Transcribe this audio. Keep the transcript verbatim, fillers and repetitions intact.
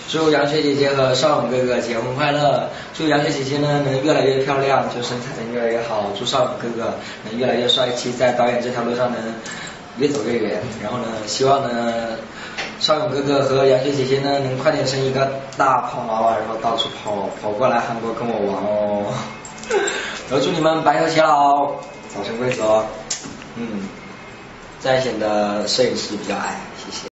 祝杨雪姐姐和少勇哥哥结婚快乐！祝杨雪姐姐呢能越来越漂亮，就身材能越来越好。祝少勇哥哥能越来越帅气，在导演这条路上能越走越远。然后呢，希望呢少勇哥哥和杨雪姐姐呢能快点生一个大胖娃娃，然后到处跑跑过来韩国跟我玩哦。然后祝你们白头偕老，早生贵子哦。嗯，在线的摄影师比较矮，谢谢。